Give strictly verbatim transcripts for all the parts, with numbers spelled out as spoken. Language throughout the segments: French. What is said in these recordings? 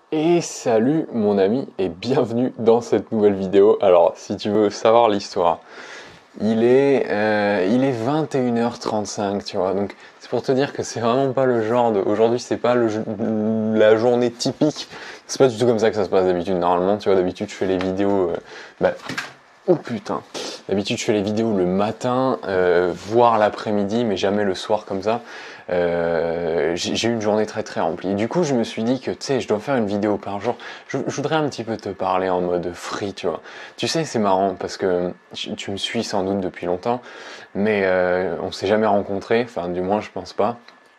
Et salut mon ami et bienvenue dans cette nouvelle vidéo. Alors si tu veux savoir l'histoire, il est, euh, il est vingt et une heures trente-cinq, tu vois, donc c'est pour te dire que c'est vraiment pas le genre de... Aujourd'hui c'est pas le, la journée typique, c'est pas du tout comme ça que ça se passe d'habitude. Normalement tu vois, d'habitude je fais les vidéos... Euh, bah, oh putain, d'habitude je fais les vidéos le matin, euh, voire l'après-midi, mais jamais le soir comme ça. Euh, j'ai eu une journée très très remplie. Et du coup, je me suis dit que, tu sais, je dois faire une vidéo par jour. Je, je voudrais un petit peu te parler en mode free, tu vois. Tu sais, c'est marrant parce que tu, tu me suis sans doute depuis longtemps, mais euh, on s'est jamais rencontrés, enfin, du moins, je pense pas.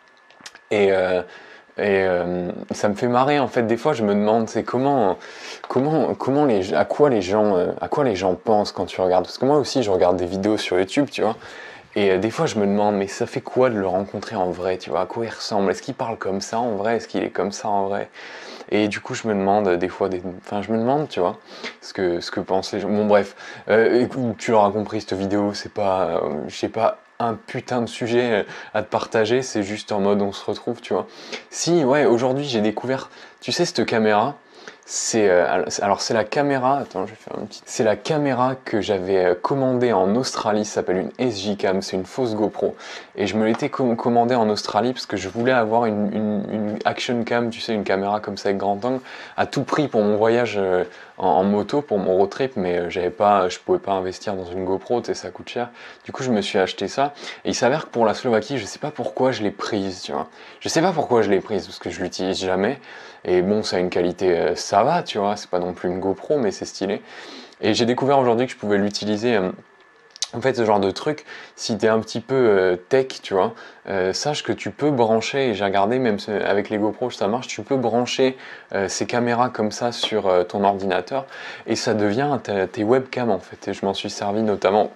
Et, euh, et euh, ça me fait marrer en fait. Des fois, je me demande, c'est comment, comment, comment les, à quoi les gens, euh, à quoi les gens pensent quand tu regardes. Parce que moi aussi, je regarde des vidéos sur YouTube, tu vois. Et euh, des fois, je me demande, mais ça fait quoi de le rencontrer en vrai, tu vois, à quoi il ressemble? Est-ce qu'il parle comme ça en vrai? Est-ce qu'il est comme ça en vrai? Et du coup, je me demande euh, des fois, des... enfin, je me demande, tu vois, ce que, ce que pensent les gens. Bon, bref, euh, écoute, tu l'auras compris, cette vidéo, c'est pas, euh, je sais pas, un putain de sujet euh, à te partager, c'est juste en mode on se retrouve, tu vois. Si, ouais, aujourd'hui, j'ai découvert, tu sais, cette caméra. C'est euh, alors c'est la caméra, attends, je vais faire un petit. C'est la caméra que j'avais euh, commandée en Australie, ça s'appelle une S J Cam, c'est une fausse GoPro. Et je me l'étais com commandée en Australie parce que je voulais avoir une, une, une action cam, tu sais, une caméra comme ça avec grand angle, à tout prix pour mon voyage euh, en, en moto, pour mon road trip, mais euh, j'avais pas, je pouvais pas investir dans une GoPro, tu sais, ça coûte cher. Du coup, je me suis acheté ça. Et il s'avère que pour la Slovaquie, je sais pas pourquoi je l'ai prise, tu vois. Je sais pas pourquoi je l'ai prise parce que je l'utilise jamais. Et bon, ça a une qualité, euh, ça va, tu vois, c'est pas non plus une GoPro, mais c'est stylé. Et j'ai découvert aujourd'hui que je pouvais l'utiliser, euh, en fait, ce genre de truc, si t'es un petit peu euh, tech, tu vois, euh, sache que tu peux brancher, et j'ai regardé, même avec les GoPro, ça marche, tu peux brancher euh, ces caméras comme ça sur euh, ton ordinateur, et ça devient tes webcams, en fait. Et je m'en suis servi notamment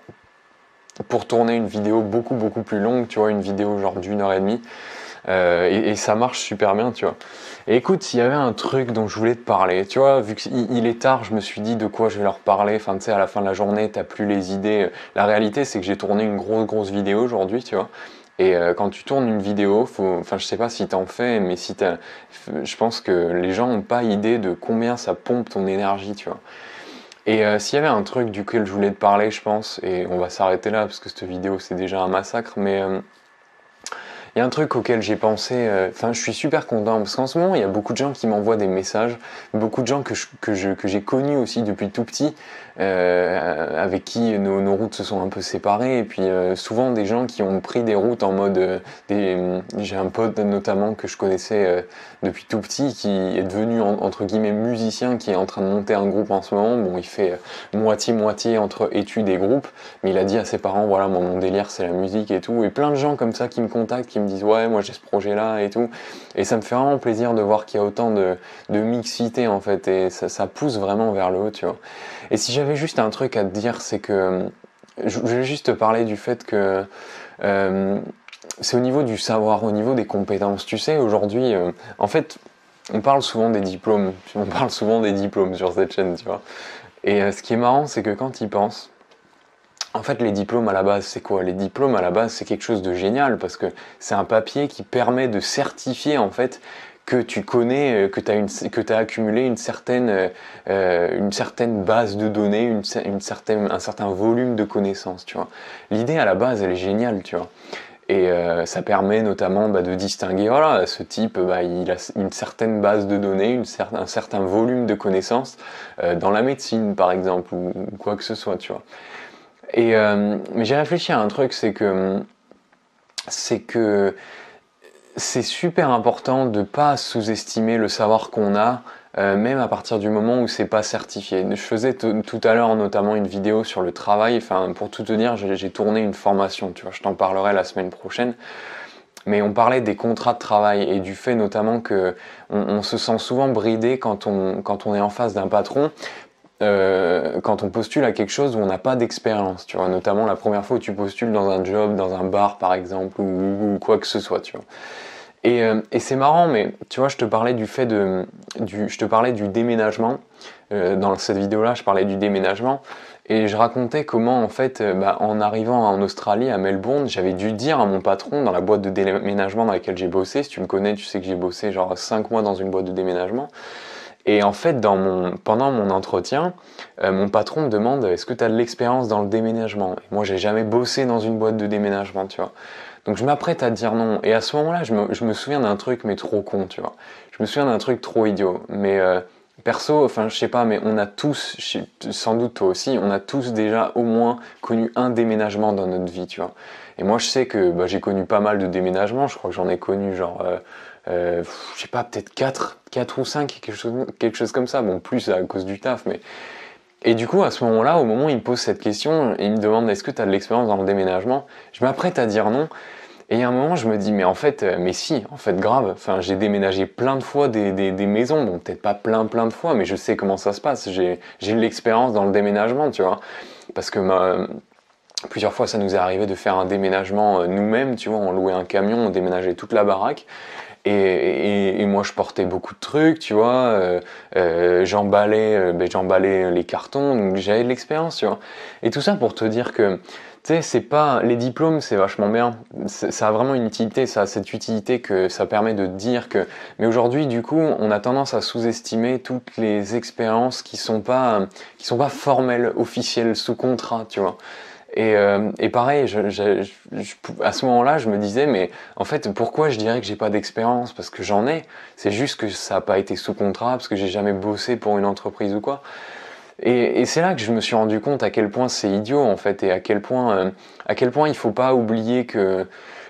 pour tourner une vidéo beaucoup, beaucoup plus longue, tu vois, une vidéo genre d'une heure et demie. Euh, et, et ça marche super bien, tu vois. Et écoute, s'il y avait un truc dont je voulais te parler, tu vois, vu qu'il est tard, je me suis dit de quoi je vais leur parler. Enfin, tu sais, à la fin de la journée, t'as plus les idées. La réalité, c'est que j'ai tourné une grosse, grosse vidéo aujourd'hui, tu vois. Et euh, quand tu tournes une vidéo, faut, enfin, je sais pas si t'en fais, mais si t'as, je pense que les gens n'ont pas idée de combien ça pompe ton énergie, tu vois. Et euh, s'il y avait un truc duquel je voulais te parler, je pense, et on va s'arrêter là parce que cette vidéo c'est déjà un massacre, mais euh, il y a un truc auquel j'ai pensé, euh, enfin je suis super content parce qu'en ce moment il y a beaucoup de gens qui m'envoient des messages, beaucoup de gens que je, que je, que j'ai connus aussi depuis tout petit, euh, avec qui nos, nos routes se sont un peu séparées, et puis euh, souvent des gens qui ont pris des routes en mode, euh, des, j'ai un pote notamment que je connaissais euh, depuis tout petit qui est devenu en, entre guillemets musicien, qui est en train de monter un groupe en ce moment. Bon, il fait moitié-moitié entre études et groupe, mais il a dit à ses parents, voilà, moi, mon délire c'est la musique et tout, et plein de gens comme ça qui me contactent, qui me disent ouais, moi j'ai ce projet là et tout, et ça me fait vraiment plaisir de voir qu'il y a autant de, de mixité en fait, et ça, ça pousse vraiment vers le haut, tu vois. Et si j'avais juste un truc à te dire, c'est que je vais juste te parler du fait que euh, c'est au niveau du savoir, au niveau des compétences. Tu sais, aujourd'hui, euh, en fait, on parle souvent des diplômes, on parle souvent des diplômes sur cette chaîne, tu vois. Et euh, ce qui est marrant, c'est que quand ils pensent, en fait, les diplômes à la base, c'est quoi? Les diplômes à la base, c'est quelque chose de génial parce que c'est un papier qui permet de certifier en fait que tu connais, que tu as, une, que tu as accumulé une certaine, euh, une certaine base de données, une, une certaine, un certain volume de connaissances, tu vois. L'idée à la base, elle est géniale, tu vois. Et euh, ça permet notamment bah, de distinguer, voilà, ce type, bah, il a une certaine base de données, une cer un certain volume de connaissances euh, dans la médecine, par exemple, ou, ou quoi que ce soit, tu vois. Et, euh, mais j'ai réfléchi à un truc, c'est que c'est que c'est super important de pas sous-estimer le savoir qu'on a, euh, même à partir du moment où c'est pas certifié. Je faisais tout à l'heure notamment une vidéo sur le travail. Enfin, pour tout te dire, j'ai tourné une formation. Tu vois, je t'en parlerai la semaine prochaine. Mais on parlait des contrats de travail et du fait notamment que on, on se sent souvent bridé quand on, quand on est en face d'un patron. Euh, quand on postule à quelque chose où on n'a pas d'expérience, tu vois, notamment la première fois où tu postules dans un job, dans un bar par exemple, ou, ou quoi que ce soit, tu vois. Et, euh, et c'est marrant, mais tu vois, je te parlais du fait de, du, je te parlais du déménagement. Euh, dans cette vidéo-là, je parlais du déménagement et je racontais comment, en fait, euh, bah, en arrivant en Australie, à Melbourne, j'avais dû dire à mon patron dans la boîte de déménagement dans laquelle j'ai bossé. Si tu me connais, tu sais que j'ai bossé genre cinq mois dans une boîte de déménagement. Et en fait, dans mon, pendant mon entretien, euh, mon patron me demande est-ce que tu as de l'expérience dans le déménagement? Et moi, j'ai jamais bossé dans une boîte de déménagement, tu vois. Donc je m'apprête à dire non. Et à ce moment-là, je me, je me souviens d'un truc, mais trop con, tu vois. Je me souviens d'un truc trop idiot. Mais euh, perso, enfin, je sais pas, mais on a tous, sans doute toi aussi, on a tous déjà au moins connu un déménagement dans notre vie, tu vois. Et moi, je sais que bah, j'ai connu pas mal de déménagements. Je crois que j'en ai connu genre... Euh, euh, je sais pas, peut-être quatre, quatre ou cinq, quelque chose, quelque chose comme ça. Bon, plus à cause du taf, mais... Et du coup, à ce moment-là, au moment où il me pose cette question, il me demande est-ce que tu as de l'expérience dans le déménagement? Je m'apprête à dire non. Et il y a un moment, je me dis, mais en fait, euh, mais si, en fait, grave. Enfin, j'ai déménagé plein de fois des, des, des maisons. Bon, peut-être pas plein, plein de fois, mais je sais comment ça se passe. J'ai, j'ai de l'expérience dans le déménagement, tu vois. Parce que ma, plusieurs fois, ça nous est arrivé de faire un déménagement euh, nous-mêmes, tu vois. On louait un camion, on déménageait toute la baraque. Et, et, et moi je portais beaucoup de trucs, tu vois, euh, euh, j'emballais, euh, ben, j'emballais les cartons, donc j'avais de l'expérience, tu vois. Et tout ça pour te dire que, tu sais, c'est pas les diplômes, c'est vachement bien, ça a vraiment une utilité, ça a cette utilité que ça permet de dire que. Mais aujourd'hui, du coup, on a tendance à sous-estimer toutes les expériences qui sont pas, qui sont pas formelles, officielles, sous contrat, tu vois. Et, euh, et pareil, je, je, je, à ce moment-là, je me disais, mais en fait, pourquoi je dirais que j'ai pas d'expérience? Parce que j'en ai. C'est juste que ça n'a pas été sous contrat, parce que j'ai jamais bossé pour une entreprise ou quoi. Et, et c'est là que je me suis rendu compte à quel point c'est idiot, en fait, et à quel point, euh, à quel point il faut pas oublier que,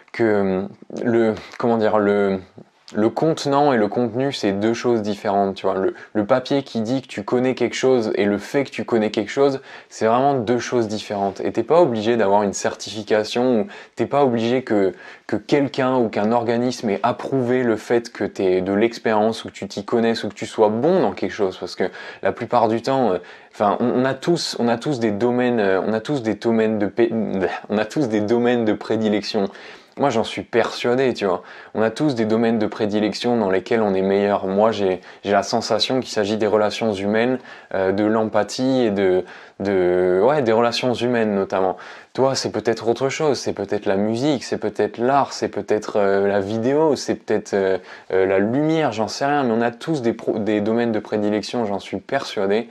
que le, comment dire, le, le contenant et le contenu, c'est deux choses différentes, tu vois. Le, le papier qui dit que tu connais quelque chose et le fait que tu connais quelque chose, c'est vraiment deux choses différentes. Et t'es pas obligé d'avoir une certification, ou t'es pas obligé que, que quelqu'un ou qu'un organisme ait approuvé le fait que tu aies de l'expérience ou que tu t'y connaisses ou que tu sois bon dans quelque chose. Parce que la plupart du temps, euh, enfin, on, on a tous, on a tous des domaines, euh, on a tous des domaines de, on a tous des domaines de prédilection. Moi, j'en suis persuadé, tu vois. On a tous des domaines de prédilection dans lesquels on est meilleur. Moi, j'ai la sensation qu'il s'agit des relations humaines, euh, de l'empathie et de, de, ouais, des relations humaines notamment. Toi, c'est peut-être autre chose. C'est peut-être la musique, c'est peut-être l'art, c'est peut-être euh, la vidéo, c'est peut-être euh, euh, la lumière, j'en sais rien. Mais on a tous des, pro des domaines de prédilection, j'en suis persuadé.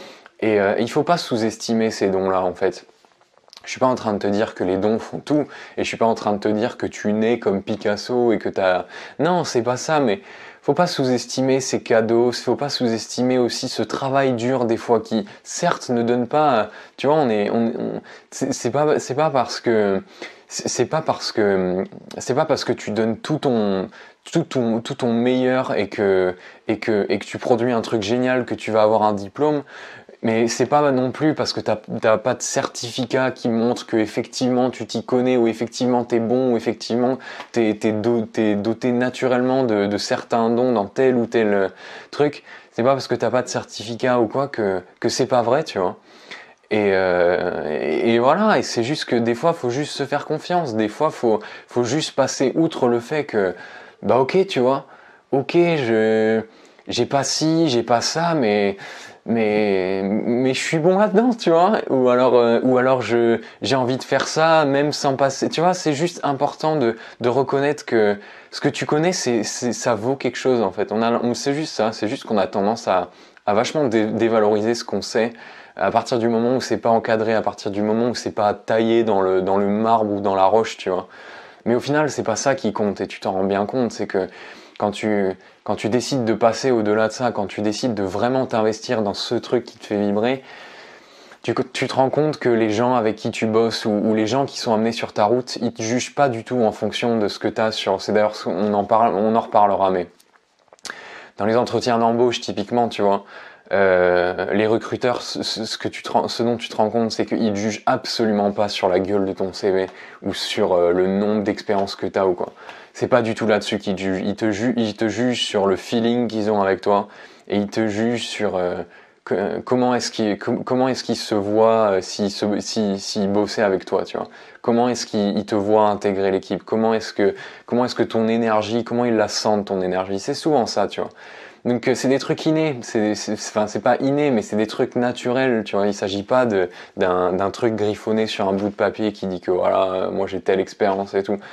Et euh, il faut pas sous-estimer ces dons-là, en fait. Je suis pas en train de te dire que les dons font tout, et je suis pas en train de te dire que tu nais comme Picasso et que t'as... Non, c'est pas ça, mais faut pas sous-estimer ces cadeaux, faut pas sous-estimer aussi ce travail dur des fois qui, certes, ne donne pas... Tu vois, on est... On, on, c'est pas, c'est pas parce que... C'est pas parce que... C'est pas parce que tu donnes tout ton... Tout ton, tout ton meilleur et que, et, que, et que tu produis un truc génial que tu vas avoir un diplôme. Mais c'est pas non plus parce que t'as pas de certificat qui montre que effectivement tu t'y connais ou effectivement t'es bon ou effectivement t'es es do, doté naturellement de, de certains dons dans tel ou tel truc. C'est pas parce que t'as pas de certificat ou quoi que, que c'est pas vrai, tu vois. Et, euh, et, et voilà, et c'est juste que des fois faut juste se faire confiance. Des fois faut, faut juste passer outre le fait que bah ok, tu vois, ok, je j'ai pas ci, j'ai pas ça, mais mais mais je suis bon là-dedans, tu vois. Ou alors euh, ou alors je j'ai envie de faire ça même sans passer. Tu vois, c'est juste important de de reconnaître que ce que tu connais, c'est c'est ça vaut quelque chose en fait. On a c'est juste ça, c'est juste qu'on a tendance à à vachement dé, dévaloriser ce qu'on sait. À partir du moment où c'est pas encadré, à partir du moment où c'est pas taillé dans le dans le marbre ou dans la roche, tu vois. Mais au final, c'est pas ça qui compte et tu t'en rends bien compte, c'est que quand tu, quand tu décides de passer au-delà de ça, quand tu décides de vraiment t'investir dans ce truc qui te fait vibrer, tu, tu te rends compte que les gens avec qui tu bosses ou, ou les gens qui sont amenés sur ta route, ils te jugent pas du tout en fonction de ce que tu as sur... C'est d'ailleurs, on en parle, on en reparlera, mais dans les entretiens d'embauche, typiquement, tu vois, Euh, les recruteurs, ce, ce, que tu te, ce dont tu te rends compte, c'est qu'ils ne jugent absolument pas sur la gueule de ton C V ou sur euh, le nombre d'expériences que tu as ou quoi. C'est pas du tout là-dessus qu'ils te jugent. Ils te, ju ils te jugent sur le feeling qu'ils ont avec toi et ils te jugent sur euh, que, comment est-ce qu'ils com comment est-ce qu'ils se voient euh, s'ils s'ils si, si bossaient avec toi, tu vois. Comment est-ce qu'ils te voient intégrer l'équipe. Comment est-ce que, comment est-ce que ton énergie, comment ils la sentent ton énergie. C'est souvent ça, tu vois. Donc c'est des trucs innés, c'est enfin, pas inné, mais c'est des trucs naturels, tu vois. Il s'agit pas d'un truc griffonné sur un bout de papier qui dit que voilà, moi j'ai telle expérience et tout.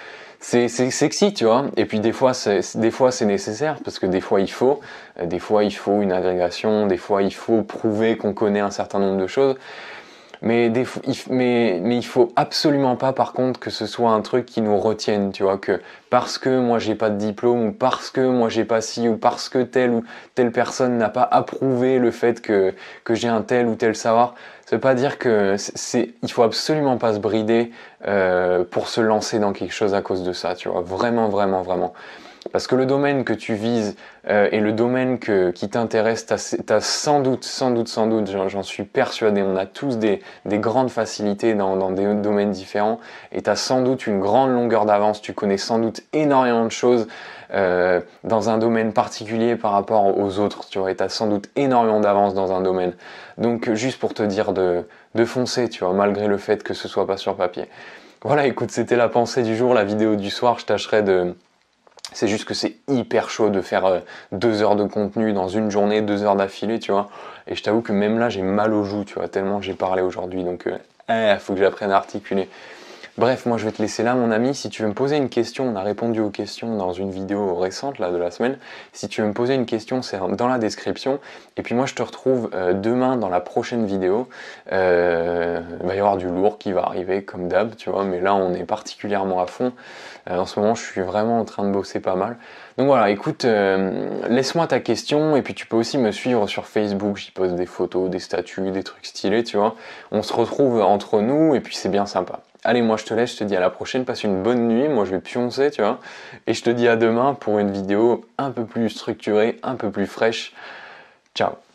c'est sexy, tu vois. Et puis des fois, c'est des fois c'est nécessaire parce que des fois il faut, euh, des fois il faut une agrégation, des fois il faut prouver qu'on connaît un certain nombre de choses. Mais, des, il, mais, mais il faut absolument pas par contre que ce soit un truc qui nous retienne, tu vois, que parce que moi j'ai pas de diplôme ou parce que moi j'ai pas ci ou parce que telle ou telle personne n'a pas approuvé le fait que, que j'ai un tel ou tel savoir, ça veut pas dire que c'est, il faut absolument pas se brider euh, pour se lancer dans quelque chose à cause de ça, tu vois, vraiment, vraiment, vraiment. Parce que le domaine que tu vises euh, et le domaine que, qui t'intéresse, tu as sans doute, sans doute, sans doute, j'en suis persuadé, on a tous des, des grandes facilités dans, dans des domaines différents et tu as sans doute une grande longueur d'avance, tu connais sans doute énormément de choses euh, dans un domaine particulier par rapport aux autres, tu vois, et tu as sans doute énormément d'avance dans un domaine. Donc juste pour te dire de, de foncer, tu vois, malgré le fait que ce soit pas sur papier. Voilà, écoute, c'était la pensée du jour, la vidéo du soir, je tâcherai de... C'est juste que c'est hyper chaud de faire euh, deux heures de contenu dans une journée, deux heures d'affilée, tu vois. Et je t'avoue que même là, j'ai mal aux joues, tu vois, tellement j'ai parlé aujourd'hui. Donc, il euh, eh, faut que j'apprenne à articuler. Bref, moi je vais te laisser là mon ami, si tu veux me poser une question, on a répondu aux questions dans une vidéo récente là de la semaine, si tu veux me poser une question c'est dans la description, et puis moi je te retrouve euh, demain dans la prochaine vidéo, euh, il va y avoir du lourd qui va arriver comme d'hab, tu vois, mais là on est particulièrement à fond, euh, en ce moment je suis vraiment en train de bosser pas mal, donc voilà, écoute, euh, laisse-moi ta question, et puis tu peux aussi me suivre sur Facebook, j'y poste des photos, des statuts, des trucs stylés, tu vois, on se retrouve entre nous, et puis c'est bien sympa. Allez, moi je te laisse, je te dis à la prochaine, passe une bonne nuit, moi je vais pioncer, tu vois, et je te dis à demain pour une vidéo un peu plus structurée, un peu plus fraîche. Ciao.